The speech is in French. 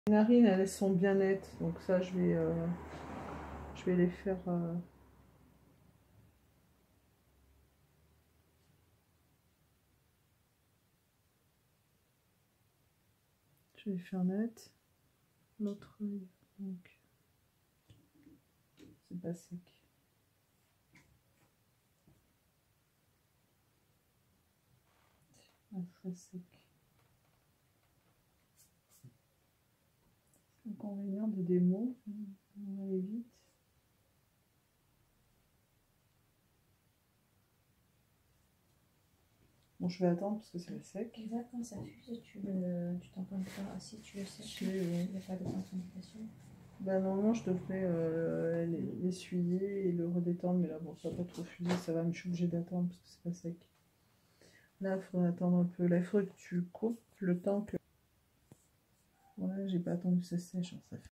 Les narines, elles sont bien nettes, donc ça, je vais les faire... Je vais les faire net. L'autre œil, donc, c'est pas sec. Pas très sec. L'inconvénient de des mots, on va aller vite. Bon, je vais attendre parce que c'est sec. Exact, quand ça fuse, tu t'entends pas. Si tu le sais, il n'y a pas de contre-indication. Bah normalement je devrais l'essuyer et le redétendre, mais là bon ça va pas trop fuser, ça va, mais je suis obligée d'attendre parce que c'est pas sec. Là il faudrait attendre un peu, là il faudrait que tu coupes le temps que... Voilà, j'ai pas attendu que ça sèche, ça fait